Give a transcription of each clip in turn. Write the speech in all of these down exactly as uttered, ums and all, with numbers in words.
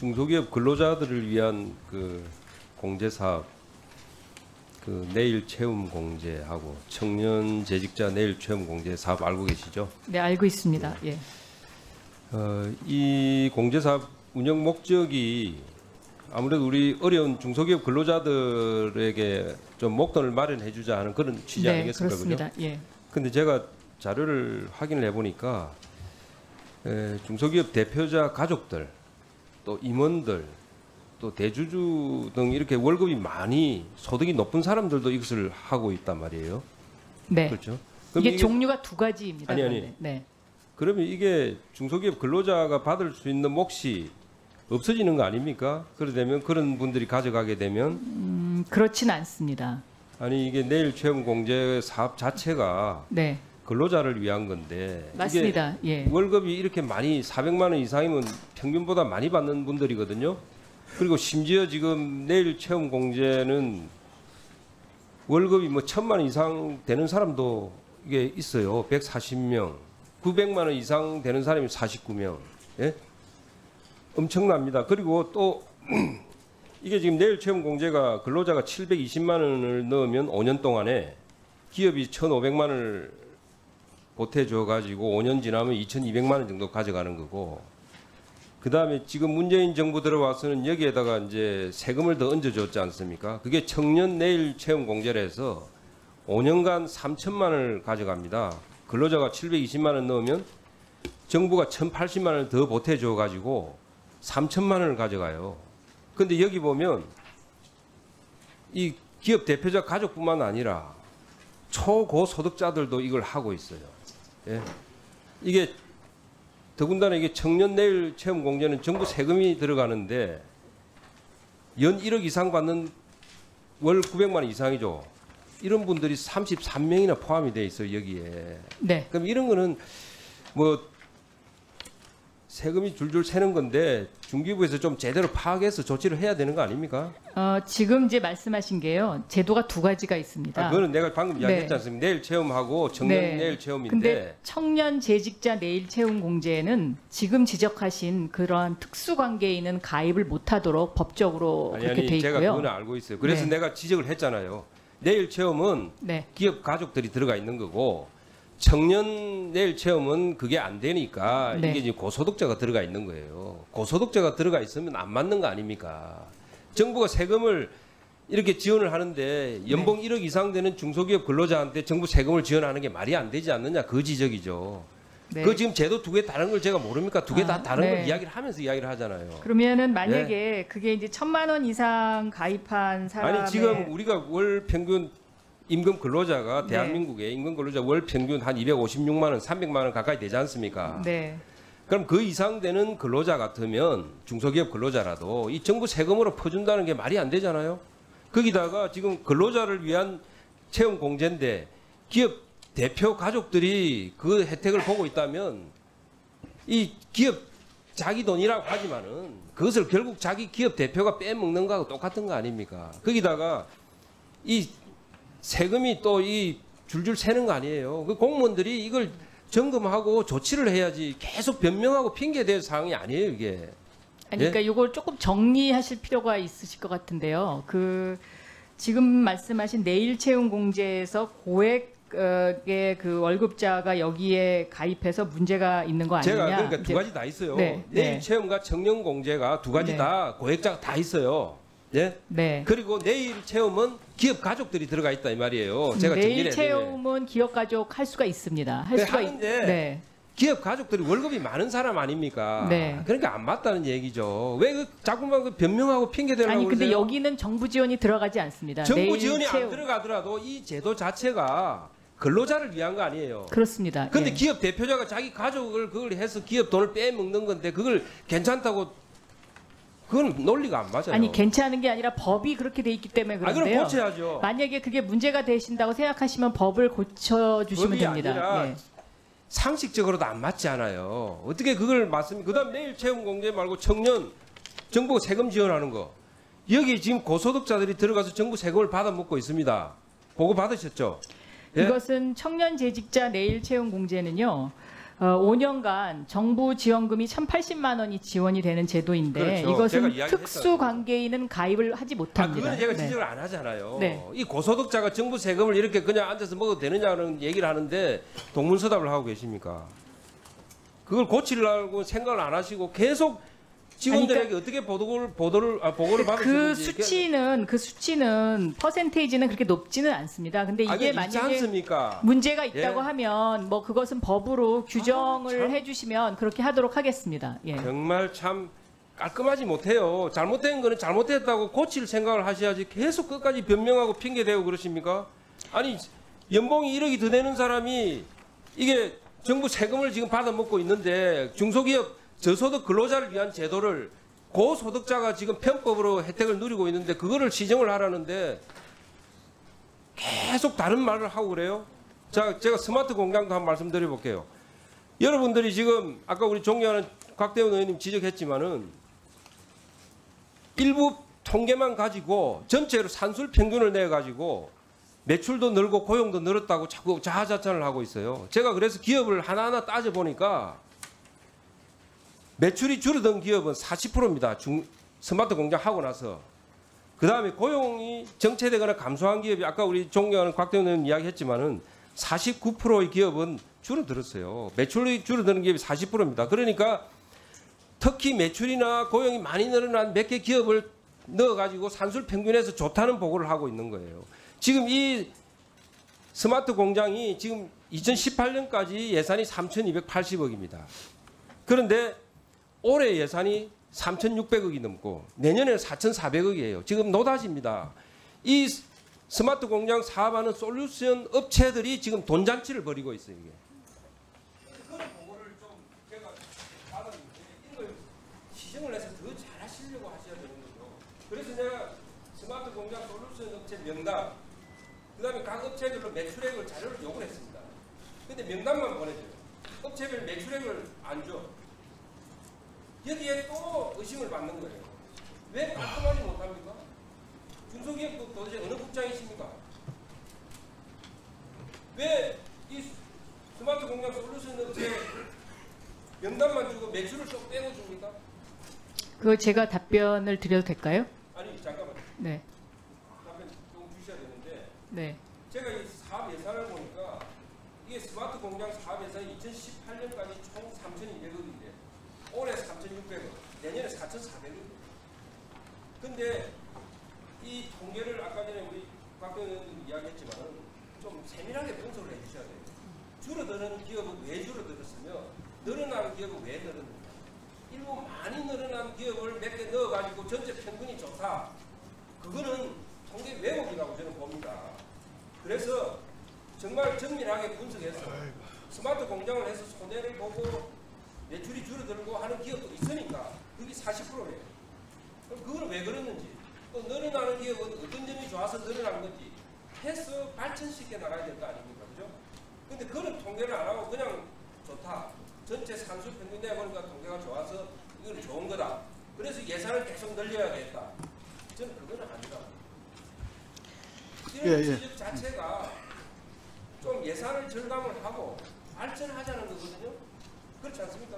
중소기업 근로자들을 위한 그 공제 사업, 그 내일 체험 공제하고 청년 재직자 내일 체험 공제 사업 알고 계시죠? 네, 알고 있습니다. 예. 어, 이 공제 사업 운영 목적이 아무래도 우리 어려운 중소기업 근로자들에게 좀 목돈을 마련해 주자 하는 그런 취지 네, 아니겠습니까? 그렇습니다. 그죠? 예. 근데 제가 자료를 확인을 해보니까 에, 중소기업 대표자 가족들, 또 임원들, 또 대주주 등 이렇게 월급이 많이 소득이 높은 사람들도 이것을 하고 있단 말이에요. 네. 그렇죠? 이게, 이게 종류가 두 가지입니다. 아니, 아니. 그런데. 네. 그러면 이게 중소기업 근로자가 받을 수 있는 몫이 없어지는 거 아닙니까? 그러되면 그런 분들이 가져가게 되면 음, 그렇진 않습니다. 아니 이게 내일 체험 공제 사업 자체가 네. 근로자를 위한 건데 맞습니다. 이게 예. 월급이 이렇게 많이 사백만 원 이상이면 평균보다 많이 받는 분들이거든요. 그리고 심지어 지금 내일 체험 공제는 월급이 뭐 천만 원 이상 되는 사람도 이게 있어요. 백사십 명, 구백만 원 이상 되는 사람이 사십구 명. 예? 엄청납니다. 그리고 또 이게 지금 내일 체험 공제가 근로자가 칠백이십만 원을 넣으면 오 년 동안에 기업이 천오백만 원을 보태줘 가지고 오 년 지나면 이천이백만 원 정도 가져가는 거고, 그 다음에 지금 문재인 정부 들어와서는 여기에다가 이제 세금을 더 얹어줬지 않습니까? 그게 청년 내일 체험 공제를 해서 오 년간 삼천만 원을 가져갑니다. 근로자가 칠백이십만 원 넣으면 정부가 천팔십만 원을 더 보태줘 가지고 삼천만 원을 가져가요. 근데 여기 보면 이 기업 대표자 가족뿐만 아니라 초고소득자들도 이걸 하고 있어요. 예. 이게 더군다나 이게 청년 내일 체험 공제는 정부 세금이 들어가는데 연 일억 이상 받는 월 구백만 원 이상이죠. 이런 분들이 삼십삼 명이나 포함이 돼 있어요, 여기에. 네. 그럼 이런 거는 뭐 세금이 줄줄 새는 건데 중기부에서 좀 제대로 파악해서 조치를 해야 되는 거 아닙니까? 어, 지금 이제 말씀하신 게요. 제도가 두 가지가 있습니다. 아, 그거는 내가 방금 이야기했지 네. 않습니까? 내일 체험하고 청년 네. 내일 체험인데. 근데 청년 재직자 내일 채용 공제는 지금 지적하신 그러한 특수 관계에 있는 가입을 못하도록 법적으로 아니, 그렇게 아니, 돼 제가 있고요. 그거는 알고 있어요. 그래서 네. 내가 지적을 했잖아요. 내일 체험은 네. 기업 가족들이 들어가 있는 거고 청년 내일 체험은 그게 안 되니까 네. 이게 이제 고소득자가 들어가 있는 거예요. 고소득자가 들어가 있으면 안 맞는 거 아닙니까? 정부가 세금을 이렇게 지원을 하는데 연봉 네. 일억 이상 되는 중소기업 근로자한테 정부 세금을 지원하는 게 말이 안 되지 않느냐, 그 지적이죠. 네. 그 지금 제도 두 개 다른 걸 제가 모릅니까? 두 개 다 아, 다른 네. 걸 이야기를 하면서 이야기를 하잖아요. 그러면은 만약에 그게 이제 천만 원 이상 가입한 사람의 아니 지금 우리가 월 평균 임금 근로자가 네. 대한민국의 임금 근로자 월 평균 한 이백오십육만 원, 삼백만 원 가까이 되지 않습니까? 네. 그럼 그 이상 되는 근로자 같으면 중소기업 근로자라도 이 정부 세금으로 퍼준다는 게 말이 안 되잖아요. 거기다가 지금 근로자를 위한 채용 공제인데 기업 대표 가족들이 그 혜택을 보고 있다면 이 기업 자기 돈이라고 하지만은 그것을 결국 자기 기업 대표가 빼먹는 거하고 똑같은 거 아닙니까? 거기다가 이 세금이 또 이 줄줄 새는 거 아니에요. 그 공무원들이 이걸 점검하고 조치를 해야지 계속 변명하고 핑계 댈 상황이 아니에요, 이게. 아니, 그러니까 이걸 조금 정리하실 필요가 있으실 것 같은데요. 그 지금 말씀하신 내일 채용 공제에서 고액의 그 월급자가 여기에 가입해서 문제가 있는 거 아니냐? 제가 그러니까 두 이제- 가지 다 있어요. 네, 내일 네. 체험과 청년 공제가 두 가지 네. 다 고액자가 다 있어요. 예? 네. 그리고 내일 체험은 기업 가족들이 들어가 있다 이 말이에요. 제가 내일 정리를 해야 되면 체험은 기업 가족 할 수가 있습니다. 할 네, 수가 하는데 있, 네. 기업 가족들이 월급이 많은 사람 아닙니까? 네. 그러니까 안 맞다는 얘기죠. 왜 그 자꾸만 그 변명하고 핑계 대려고 아니 근데 그러세요? 여기는 정부 지원이 들어가지 않습니다. 정부 내일 지원이 채용- 안 들어가더라도 이 제도 자체가 근로자를 위한 거 아니에요. 그렇습니다. 근데 예. 기업 대표자가 자기 가족을 그걸 해서 기업 돈을 빼먹는 건데 그걸 괜찮다고, 그건 논리가 안 맞아요. 아니 괜찮은 게 아니라 법이 그렇게 돼 있기 때문에 아, 그런데요. 그럼 고쳐야죠. 만약에 그게 문제가 되신다고 생각하시면 법을 고쳐 주시면 법이 됩니다. 아니라 예. 상식적으로도 안 맞지 않아요. 어떻게 그걸 말씀? 그다음 내일 채용 공제 말고 청년 정부 세금 지원하는 거, 여기 지금 고소득자들이 들어가서 정부 세금을 받아 먹고 있습니다. 보고 받으셨죠? 예? 이것은 청년 재직자 내일 채용 공제는요. 어, 오 년간 정부 지원금이 천팔십만 원이 지원이 되는 제도인데 그렇죠. 제가 이것은 이야기했잖아요. 특수 관계인은 가입을 하지 아, 못합니다. 그거는 제가 네. 지적을 안 하잖아요. 네. 이 고소득자가 정부 세금을 이렇게 그냥 앉아서 먹어도 되느냐는 얘기를 하는데 동문서답을 하고 계십니까? 그걸 고치려고 생각을 안 하시고 계속 직원들에게 어떻게 보도를 보도를 아, 보고를 받을 수 그 있는지 수치는 그 수치는 퍼센테이지는 그렇게 높지는 않습니다. 근데 아, 이게 있지 만약에 않습니까? 문제가 있다고 예. 하면 뭐 그것은 법으로 규정을 참. 해주시면 그렇게 하도록 하겠습니다. 예. 정말 참 깔끔하지 못해요. 잘못된 거는 잘못했다고 고칠 생각을 하셔야지 계속 끝까지 변명하고 핑계대고 그러십니까? 아니 연봉이 일억이 더 되는 사람이 이게 정부 세금을 지금 받아먹고 있는데 중소기업 저소득 근로자를 위한 제도를 고소득자가 지금 편법으로 혜택을 누리고 있는데 그거를 시정을 하라는데 계속 다른 말을 하고 그래요. 자, 제가 스마트 공장도 한번 말씀드려 볼게요. 여러분들이 지금 아까 우리 존경하는 곽대원 의원님 지적했지만은 일부 통계만 가지고 전체로 산술 평균을 내 가지고 매출도 늘고 고용도 늘었다고 자꾸 자화자찬을 하고 있어요. 제가 그래서 기업을 하나하나 따져 보니까 매출이 줄어든 기업은 사십 퍼센트입니다. 중, 스마트 공장 하고 나서. 그 다음에 고용이 정체되거나 감소한 기업이 아까 우리 존경하는 곽대원 의원 이야기했지만은 사십구 퍼센트의 기업은 줄어들었어요. 매출이 줄어드는 기업이 사십 퍼센트입니다. 그러니까 특히 매출이나 고용이 많이 늘어난 몇 개 기업을 넣어가지고 산술 평균에서 좋다는 보고를 하고 있는 거예요. 지금 이 스마트 공장이 지금 이천십팔 년까지 예산이 삼천이백팔십억입니다. 그런데 올해 예산이 삼천육백억이 넘고 내년에는 사천사백억이에요. 지금 노다지입니다. 이 스마트 공장 사업하는 솔루션 업체들이 지금 돈잔치를 벌이고 있어요. 이게. 그런 보고를 좀 제가 받았는데 이걸 시정을 해서 더 잘하시려고 하셔야 되는 거죠. 그래서 제가 스마트 공장 솔루션 업체 명단, 그 다음에 각 업체별로 매출액을 자료를 요구를 했습니다. 근데 명단만 보내줘요. 업체별 매출액을 안 줘. 여기에 또 의심을 받는 거예요. 왜 깔끔하지 못합니까? 중소기업도 도대체 어느 국장이십니까? 왜 이 스마트 공장 솔루션 업체 명단만 주고 매출을 또 빼고 줍니까? 그거 제가 답변을 드려도 될까요? 아니 잠깐만요. 네. 답변 좀 주셔야 되는데 네. 제가 이 사업 예산을 보니까 이게 스마트 공장 사업 예산이 이천십팔 년까지 총 삼천이백억인데 올해 삼천육백억, 내년에 사천사백억. 근데 이 통계를 아까 전에 우리 곽대원 의원님 이야기했지만은 좀 세밀하게 분석을 해주셔야 돼요. 줄어드는 기업은 왜 줄어들었으며 늘어나는 기업은 왜 늘었는가. 일부 많이 늘어난 기업을 몇 개 넣어가지고 전체 평균이 좋다. 그거는 통계 왜곡이라고 저는 봅니다. 그래서 정말 정밀하게 분석해서 스마트 공장을 해서 손해를 보고 매출이 줄어들고 하는 기업도 있으니까 그게 사십 퍼센트예요. 그럼 그거는 왜 그랬는지 또 늘어나는 기업은 어떤 점이 좋아서 늘어난 건지 해서 발전시켜 나가야 될 거 아닙니까? 그죠? 근데 그런 통계를 안 하고 그냥 좋다. 전체 산수 평균 내보니까 통계가 좋아서 이건 좋은 거다. 그래서 예산을 계속 늘려야겠다. 저는 그거는 아니다. 이런 예, 예. 지적 자체가 좀 예산을 절감을 하고 발전하자는 거거든요. 그렇지 않습니까?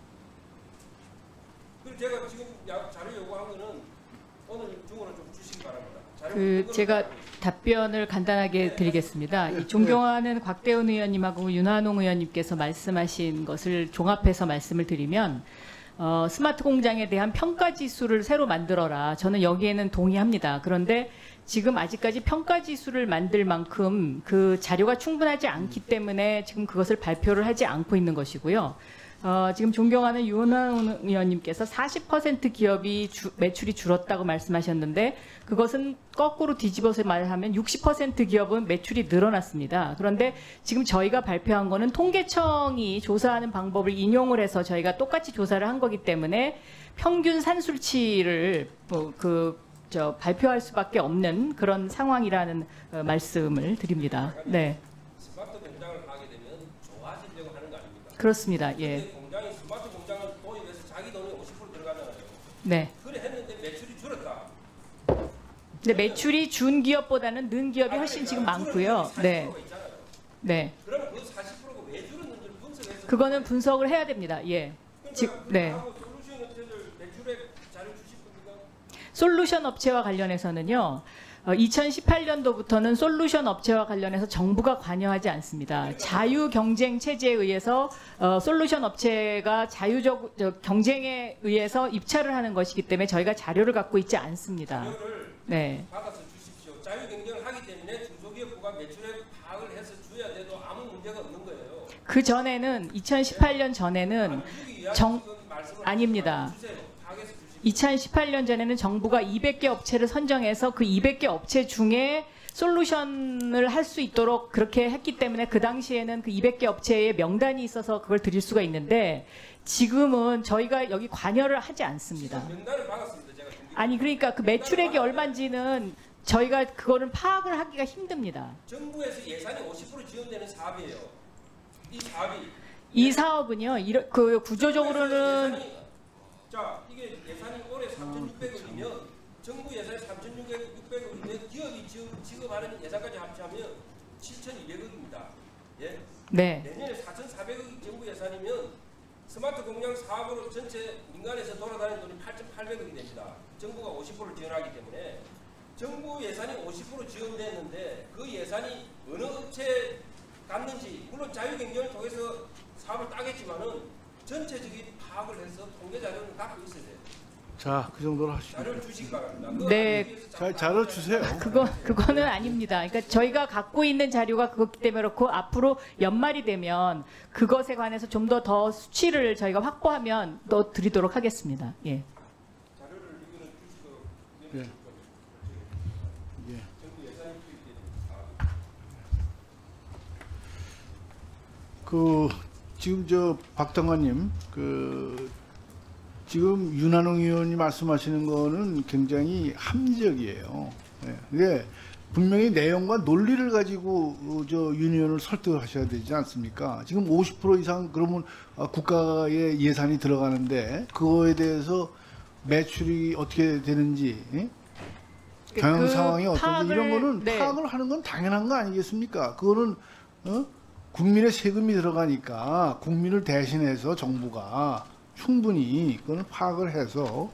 그리고 제가 지금 자료 요구한 거는 오늘 중으로 좀 주시기 바랍니다. 자료 그 그거는 제가 좀 답변을 간단하게 드리겠습니다. 이 존경하는 곽대원 의원님하고 윤한홍 의원님께서 말씀하신 것을 종합해서 말씀을 드리면 어, 스마트 공장에 대한 평가 지수를 새로 만들어라. 저는 여기에는 동의합니다. 그런데 지금 아직까지 평가 지수를 만들 만큼 그 자료가 충분하지 않기 때문에 지금 그것을 발표를 하지 않고 있는 것이고요. 어, 지금 존경하는 윤한홍 의원님께서 사십 퍼센트 기업이 주, 매출이 줄었다고 말씀하셨는데 그것은 거꾸로 뒤집어서 말하면 육십 퍼센트 기업은 매출이 늘어났습니다. 그런데 지금 저희가 발표한 거는 통계청이 조사하는 방법을 인용을 해서 저희가 똑같이 조사를 한 거기 때문에 평균 산술치를 뭐 그 저 발표할 수밖에 없는 그런 상황이라는 어, 말씀을 드립니다. 네, 스마트 공장을 하게 되면 좋아지려고 하는 거 아닙니까? 그렇습니다. 예, 근데 공장이 스마트 공장을 도입해서 자기 돈이 오십 퍼센트 들어가잖아요. 네. 그래 했는데 매출이 줄었다. 근데 매출이 준 기업보다는 는 기업이 훨씬 지금 많고요. 네, 네. 그러면 그 사십 퍼센트가 왜 줄었는지를 분석해서 그거는 분석을 해야 됩니다. 예. 즉, 네. 솔루션 업체들 매출액 자료 주실 겁니까? 솔루션 업체와 관련해서는요. 어, 이천십팔 년도부터는 솔루션 업체와 관련해서 정부가 관여하지 않습니다. 자유 경쟁 체제에 의해서 어, 솔루션 업체가 자유적 저, 경쟁에 의해서 입찰을 하는 것이기 때문에 저희가 자료를 갖고 있지 않습니다. 자료를 네. 받아서 주십시오. 자유 경쟁을 하기 때문에 중소기업부가 매출액 파악을 해서 줘야 돼도 아무 문제가 없는 거예요. 그 전에는 이천십팔 년 전에는 정 아닙니다. 이천십팔 년 전에는 정부가 이백 개 업체를 선정해서 그 이백 개 업체 중에 솔루션을 할 수 있도록 그렇게 했기 때문에 그 당시에는 그 이백 개 업체의 명단이 있어서 그걸 드릴 수가 있는데 지금은 저희가 여기 관여를 하지 않습니다. 명단을 받았습니다. 제가 정기- 아니 그러니까 그 매출액이 얼마인지는 저희가 그거는 파악을 하기가 힘듭니다. 정부에서 예산이 오십 퍼센트 지원되는 사업이에요. 이 사업이 이 사업은요, 이러, 그 구조적으로는 예산이- 자 이게 예산이 올해 삼천육백 억이면 정부 예산이 삼천육백 억이면 기업이 지급, 지급하는 예산까지 합치하면 칠천이백 억입니다. 예? 네. 내년에 사천사백 억 정부 예산이면 스마트 공장 사업으로 전체 민간에서 돌아다니는 돈이 팔천팔백 억이 됩니다. 정부가 오십 퍼센트 지원하기 때문에 정부 예산이 오십 퍼센트 지원됐는데 그 예산이 어느 업체에 갔는지 물론 자유경쟁을 통해서 사업을 따겠지만은 전체적인 파악을 해서 통계 자료를 갖고 있어야 돼요. 자, 그 정도로 하시죠. 자료를 주시기 바랍니다. 그거 네. 하기 위해서 자, 자료 주세요. 그거 그거는 아닙니다. 그러니까 저희가 갖고 있는 자료가 그렇기 때문에 그렇고 앞으로 연말이 되면 그것에 관해서 좀 더 더 수치를 저희가 확보하면 또 드리도록 하겠습니다. 예. 자료를 이거는 주시고 예. 예. 정부 예산이 투입되는 그 지금 저 박당관님 그 지금 윤한홍 의원이 말씀하시는 거는 굉장히 합리적이에요. 예. 근데 분명히 내용과 논리를 가지고 어, 저 윤 의원을 설득을 하셔야 되지 않습니까? 지금 오십 퍼센트 이상 그러면 아, 국가의 예산이 들어가는데 그거에 대해서 매출이 어떻게 되는지 예? 경영 그 상황이 어떤지 파악을- 이런 거는 네. 파악을 하는 건 당연한 거 아니겠습니까? 그거는 어? 국민의 세금이 들어가니까 국민을 대신해서 정부가 충분히 그거는 파악을 해서 어,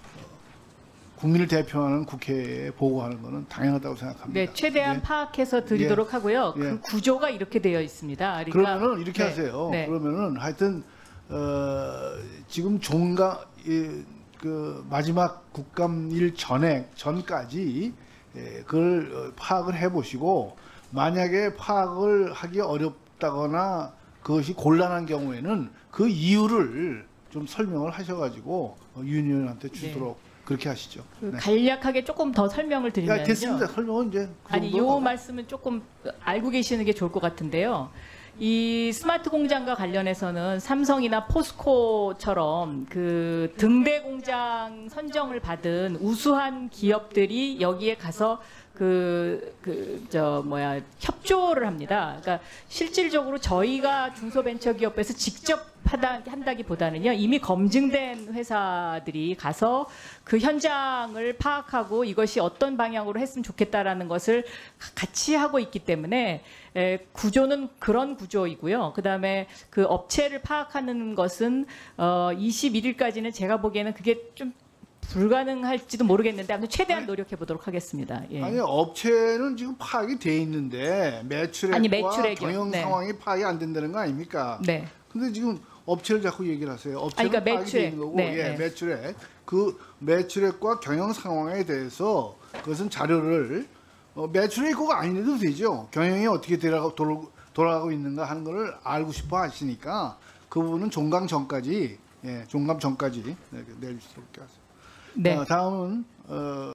국민을 대표하는 국회에 보고하는 것은 당연하다고 생각합니다. 네, 최대한 예. 파악해서 드리도록 하고요. 예. 그 구조가 이렇게 되어 있습니다. 그러니까 그러면은 이렇게 네, 하세요. 네. 그러면은 하여튼 어, 지금 종가 이, 그 마지막 국감일 전에 전까지 예, 그걸 어, 파악을 해보시고 만약에 파악을 하기 어렵다거나 그것이 곤란한 경우에는 그 이유를 좀 설명을 하셔가지고 어, 윤 의원한테 주도록 그렇게 하시죠. 그 네. 간략하게 조금 더 설명을 드리면요. 야, 됐습니다. 설명은 이제 그 아니, 정도로 요 하고. 말씀은 조금 알고 계시는 게 좋을 것 같은데요. 이 스마트 공장과 관련해서는 삼성이나 포스코처럼 그 등대 공장 선정을 받은 우수한 기업들이 여기에 가서 그, 그, 저, 뭐야, 협조를 합니다. 그러니까 실질적으로 저희가 중소벤처기업에서 직접 하다, 한다기보다는요, 이미 검증된 회사들이 가서 그 현장을 파악하고 이것이 어떤 방향으로 했으면 좋겠다라는 것을 같이 하고 있기 때문에 에, 구조는 그런 구조이고요. 그 다음에 그 업체를 파악하는 것은 어, 이십일 일까지는 제가 보기에는 그게 좀 불가능할지도 모르겠는데 아무튼 최대한 노력해 보도록 하겠습니다. 예. 아니 업체는 지금 파악이 돼 있는데 매출액과 아니, 매출액이요. 경영 네. 상황이 파악이 안 된다는 거 아닙니까? 네. 근데 지금 업체를 자꾸 얘기를 하세요. 업체는 아니, 그러니까 파악이 돼 매출액. 있는 거고 네, 예, 네. 매출액 그 매출액과 경영 상황에 대해서 그것은 자료를 어, 매출액이 꼭 아니어도 되죠. 경영이 어떻게 돌아가, 돌아, 돌아가고 있는가 하는 걸 알고 싶어 하시니까 그 부분은 종강 전까지 예, 종감 전까지 네, 내릴 수 있게 하세요. 네. 어, 다음은 어,